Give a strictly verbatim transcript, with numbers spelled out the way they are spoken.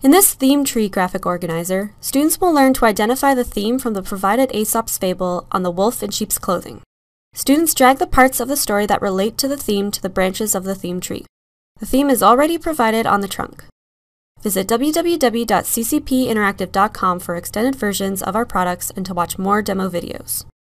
In this theme tree graphic organizer, students will learn to identify the theme from the provided Aesop's fable on the wolf in sheep's clothing. Students drag the parts of the story that relate to the theme to the branches of the theme tree. The theme is already provided on the trunk. Visit w w w dot c c p interactive dot com for extended versions of our products and to watch more demo videos.